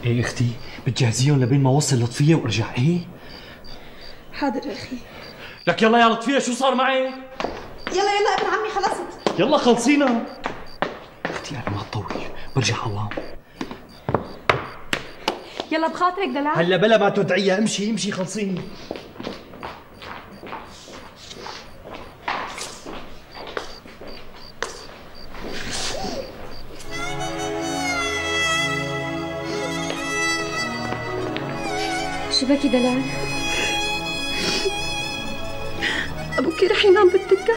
ايه اختي، بتجهزيهم لبين ما اوصل لطفيه وارجع؟ ايه حاضر يا اخي. لك يلا يا لطفيه، شو صار معي؟ يلا يلا ابن عمي خلصت. يلا خلصينا اختي، انا ما اطول، برجع عوام. يلا بخاطرك دلال. هلا بلا ما تدعيها، امشي امشي خلصيني. شو بكي دلال؟ ابوكي رح ينام بالدكة.